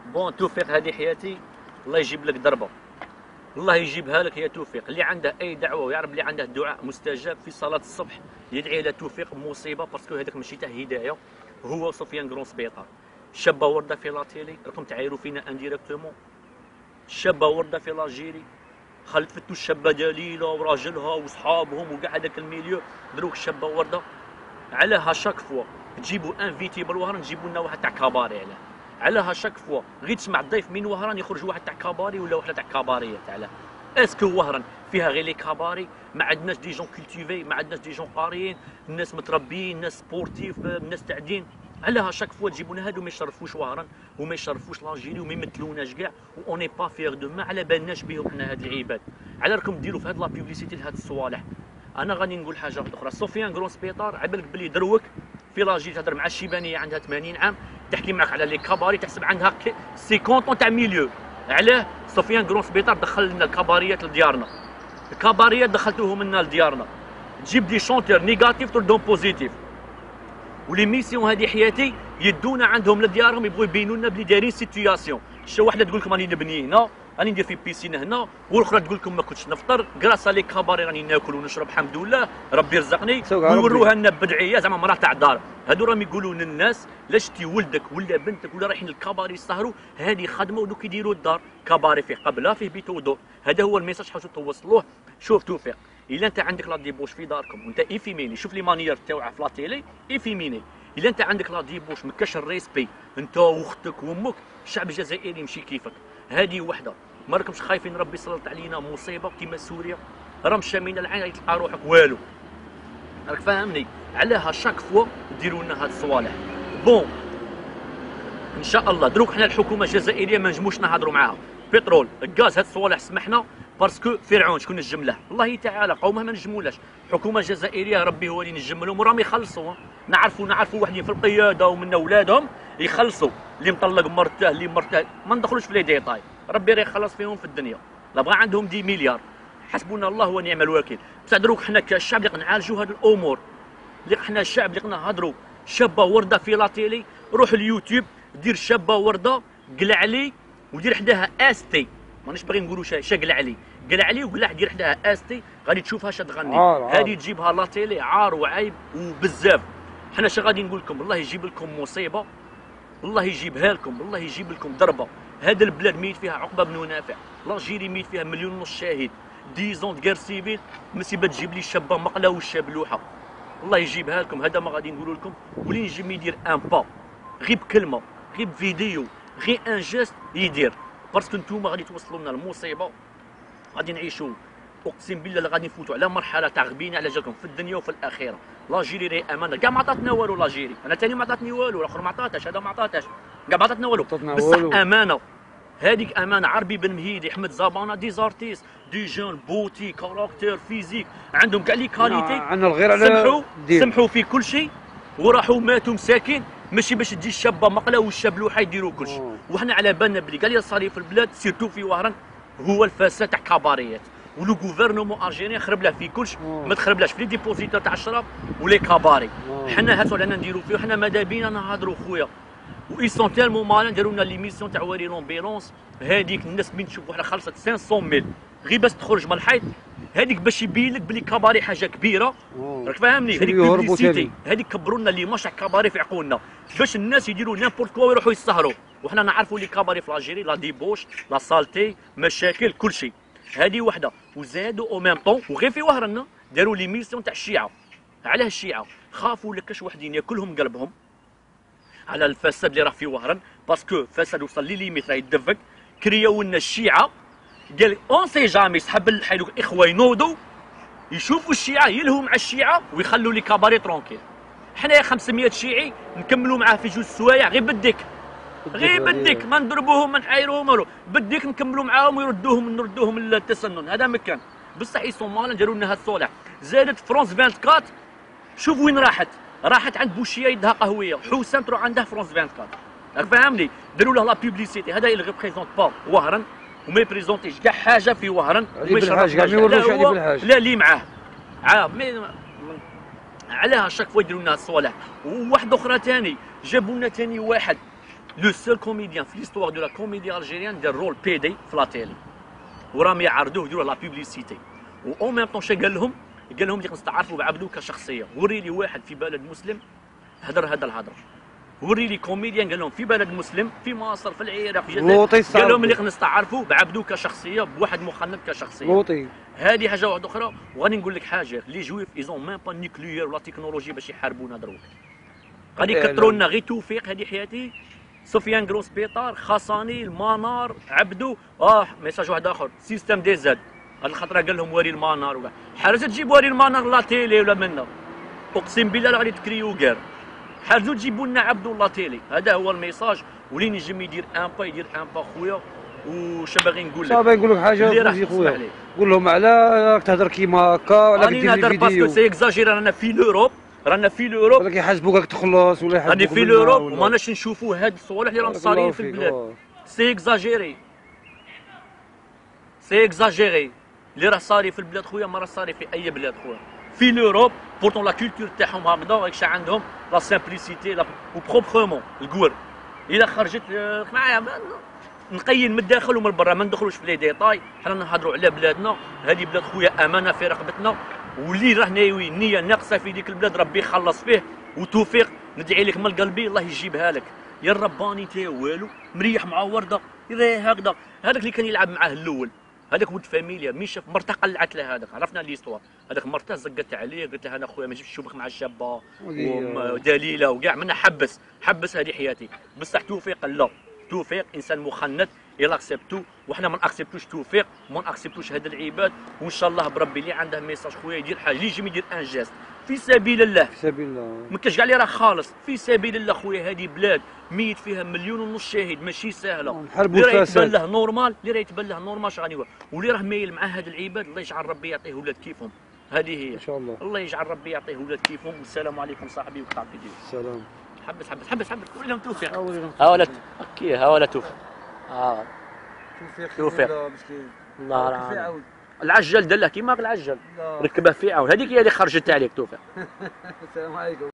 بون توفيق هذه حياتي، الله يجيب لك ضربه، الله يجيبها لك يا توفيق. اللي عنده اي دعوه ويعرف اللي عنده دعاء مستجاب في صلاه الصبح يدعي على توفيق مصيبه، باسكو هذاك ماشي تاع هدايه. هو سفيان كرون سبيطار، شابه ورده في لاتيلي، راكم تعايروا فينا انديريكتومون. شابه ورده في لاجيري، خالد فتو الشابه دليله وراجلها وصحابهم وكاع هذاك الميليو دروك شابه ورده. علاه شاك فوا تجيبوا انفيتي بالوهران تجيبوا لنا واحد تاع كاباري، علاه شاك فوا غير تسمع الضيف من وهران يخرج واحد تاع كاباري ولا واحده تاع كاباريات. علاه اسكو وهران فيها غير لي كاباري؟ ما عندناش دي جون كولتيفي، ما عندناش دي جون قاريين، الناس متربيين، الناس سبورتيف، الناس تاع دين. علاه شاك فوا تجيبوا لنا هادو ما يشرفوش وهران وما يشرفوش لاجيري وما يمثلوناش كاع، اوني با فيغ دو، ما على بالناش بهم حنا هاد العباد. على راكم ديروا في هاد لا بيبليسيتي لهاد الصوالح. انا غادي نقول حاجه اخرى، سفيان كرون سبيطار عبالك بلي دروك في لاجيري تهضر مع الشيبانيه عندها 80 عام تحكي معك على لي كاباري تحسب عندها 50 تاع ميليو. علاه سفيان كرون سبيطار دخل لنا الكاباريات لديارنا، الكاباريات دخلتوهم لنا لديارنا. تجيب دي شونتور نيجاتيف تردهم بوزيتيف، ولي ميسيون هذه حياتي يدونا عندهم لديارهم يبغوا يبينوا لنا بلي دايرين سيتياسيون. شو وحده تقول لكم راني نبني هنا، راني ندير في بيسين هنا، والاخرى تقول لكم ما كنتش نفطر كراس لي كاباري راني ناكل ونشرب الحمد لله ربي رزقني، ويوروها لنا بدعيه زعما مراه تاع دار. هادو راهم يقولوا للناس لا شتي ولدك ولا بنتك ولا رايحين الكاباري يسهروا هذه خدمه ودوك يديروا الدار. كاباري فيه قبله فيه بيت ودور، هذا هو الميساج حاولتوا توصلوه. شوف توفيق، الا انت عندك لا ديبوش في داركم وانت ايفيميني، شوف لي مانيير تاوعها في لا تيلي ايفيميني. الا انت عندك لا ديبوش ما كاش الريسبي انت واختك وامك، الشعب الجزائري يمشي كيفك. هذه وحده، ما راكمش خايفين ربي يسلط علينا مصيبه كيما سوريا؟ راه مشى من العين تلقى روحك والو، راك فاهمني؟ علاه شاك فوا ديروا لنا هاد الصوالح. بون ان شاء الله دروك حنا الحكومه الجزائريه ما نجموش نهضروا معاها. بترول الغاز هاد الصوالح سمحنا باسكو فرعون شكون نجم له؟ الله تعالى. قومه ما نجمولاش، الحكومه الجزائريه ربي هو اللي نجم لهم وراهم يخلصوا. نعرفوا وحدين في القياده ومن اولادهم يخلصوا، اللي مطلق مرته اللي مرته ما ندخلوش في لي ديتاي، ربي راه يخلص فيهم في الدنيا. لا بغى عندهم 10 مليار حسبنا الله ونعم الوكيل. بصح دروك حنا كشعب اللي نعالجوا هاد الامور، اللي حنا الشعب اللي نهضروا شابه ورده في لاتيلي، روح اليوتيوب دير شابه ورده قلع لي ودير حداها استي، مانيش باغي نقولوا قلع علي، قلع علي وقلع دير حداها استي غادي تشوفها تغني. هذه تجيبها لاتيلي عار وعيب وبزاف. حنا اش غادي نقول لكم؟ الله يجيب لكم مصيبه، الله يجيبها لكم، الله يجيب لكم ضربه. هذا البلاد ميت فيها عقبه بن نافع، لاجيري ميت فيها 1.5 مليون شاهد، 10 غير سيفيل، مصيبه تجيب لي الشابه مقله والشابلوحه. الله يجيبها لكم، هذا ما غادي نقولوا لكم. ولين يجي يدير ان با غير بكلمه غير بفيديو غير ان جيست يدير، باسكو نتوما غادي توصلوا لنا المصيبه. غادي نعيشوا اقسم بالله غادي نفوتوا على مرحله تاع غبينه على جالكم في الدنيا وفي الاخره. لاجيري راهي امانه، كاع ما عطاتنا والو لاجيري، انا ثاني ما عطاتني والو، الاخر ما عطاتهاش، هذا ما عطاتهاش، كاع ما عطاتنا والو، بصح امانه. هذيك امانه. عربي بن مهيدي، احمد زبانه، دي زارتيست دي جون بوتي كاركتير فيزيك، عندهم كاع لي كاليتي. عندنا الغير على سمحوا في كل شيء وراحوا ماتوا مساكين، ماشي باش تجي الشابه مقله والشابلوحه يديروا كل شيء. وحنا على بالنا بلي كاع اللي صاري في البلاد سيرتو في وهران هو الفساد تاع كاباريات، ولو غوفرنمون الجيريان خرب له في كلش، ما تخربلاش في لي ديبوزيتور تاع الشراب ولي كاباري. حنا هاتوا علينا نديروا فيه، حنا ماذا بينا نهضروا خويا. و اي سون تالمون مالين داروا لنا ليميسيون تاع واري لومبيلونس، هذيك الناس من تشوف وحده خلصت 500,000 غير باش تخرج من الحيط، هذيك باش يبين لك بلي كاباري حاجه كبيره. راك فاهمني؟ هذيك بيبليسيتي، هذيك كبروا لنا لي ماش تاع كاباري في عقولنا باش الناس يديروا نيمبورت كوا ويروحوا يسهروا. وحنا نعرفوا لي كاباري في لاجيري لا ديبوش لا سالتي مشاكل كل شيء. هذه وحده. وزادوا او ميم طون وغير في وهرنا داروا لي ميسيون تاع الشيعه. علاه الشيعه؟ خافوا لكاش وحدين ياكلهم قلبهم على الفساد اللي راه في وهران، باسكو فساد وصل لي ليميت راه يدفق. كرياو لنا الشيعه، قال اون سي جامي سحب الحيلو الاخوه ينوضوا يشوفوا الشيعه يلهوا مع الشيعه ويخلوا لي كاباري ترونكيل. حنايا 500 شيعي نكملوا معاه في 2 سوايع غير بديك، غير بديك، ما نضربوهم ما نحايروهم والو، بديك نكملوا معاهم ويردوهم للتسنن. هذا مكان. بصح يسون مالين داروا لنا هاد الصالح. زادت فرونس 24، شوف وين راحت عند بوشيه يدها قهويه، حسام تروح عنده فرونس 24. راك فاهمني؟ داروا له لا بيبليسيتي. هذا اللي ريبريزونت با وهران وما يبريزونتيش كاع حاجه في وهران. لا اللي معاه علاه شاك فوا يديروا لنا الصوالح. وواحد اخرى ثاني جابوا لنا ثاني واحد لو سول كوميديان في ليستوار دو لا كوميدي الجيريان دار رول بي دي في لا تيلي، وراهم يعرضوه يديروا لا بوبليسيتي. و اون ميم طون شا قال لهم اللي خصنا تعرفوا بعبدو كشخصيه. وري لي واحد في بلد مسلم هدر هذا الهضره، وري لي كوميديان قال لهم في بلد مسلم في مصر في العراق في جده قال لهم اللي خصنا نستعرفوا بعبدو كشخصيه بواحد مخنث كشخصيه. لوطي هذه حاجه واحده اخرى. وغادي نقول لك حاجه، لي جويف ايزون ميم با نيكليير ولا تكنولوجي باش يحاربونا دروك. غادي يكثروا لنا غير توفيق. هذه حياتي سفيان كروس بيطار خاصاني المانار عبدو. ميساج واحد اخر سيستم دي زاد هاد الخطره قال لهم وري المانار وكاع حارس تجيب وري المانار لا تيلي ولا منا. اقسم بالله غادي تكريو كاع حارزو تجيبوا لنا عبدو لا تيلي. هذا هو الميساج. ولين يجم يدير ان با يدير ان با خويا. وش باغي نقول لك؟ صافي نقول لك حاجه خويا قول لهم على تهضر كيما هكا ولا كدير لي فيديو باسكو سي اكزاجير. رانا في لوروب ولا كيحاسبوك راك تخلص ولا يحاسبوك. راني في لوروب وماناش نشوفوا هاد الصوالح اللي راهم صاريين في البلاد. سي اكزاجيري اللي راه صاري في البلاد خويا ما راه صاري في اي بلاد خويا. في لوروب بورتون لا كولتور تاعهم هكذا راكش عندهم لا سامبليسيتي و بروبخومون الكور. الا خرجت معايا نقيم من الداخل ومن برا ما ندخلوش في لي ديتاي. حنا نهضروا على بلادنا. هذه بلاد خويا امانه في رقبتنا، واللي راه ناوي النيه ناقصه في ديك البلاد ربي يخلص فيه. وتوفيق ندعي لك من قلبي الله يجيبها لك. يا الرباني تا والو مريح مع ورده يراه هكذا. هذاك اللي كان يلعب معاه الاول هذاك ولد فاميليا مي شاف مرته قلعت له. هذاك عرفنا ليستوار. هذاك مرته زقت عليه قالت له انا خويا ما نجيبش نشوفك مع الشابه ودليله وكاع منا حبس. هذه حياتي. بصح توفيق لا، توفيق انسان مخنث يلا اكسبتو. وحنا ما ناكسبتوش توفيق وما ناكسبتوش هاد العباد. وان شاء الله بربي اللي عنده ميساج خويا يدير حاجه اللي يجي يدير ان جيست في سبيل الله. ما كاش كاع اللي راه خالص في سبيل الله خويا. هذه بلاد ميت فيها 1.5 مليون شهيد ماشي سهله. اللي راه يتبان له نورمال اش غادي واللي راه مايل مع هاد العباد الله يجعل ربي يعطيه ولاد كيفهم. هذه هي ان شاء الله يجعل ربي يعطيه ولاد كيفهم. والسلام عليكم صاحبي وقطع فيديو. السلام. حبس قول لهم توفيق. ها ولا توفيق. توفيق مسكين الله يرحمه. العجل دله كيما العجل ركبه في عون. هذيك هي اللي خرجت عليك توفيق. السلام عليكم.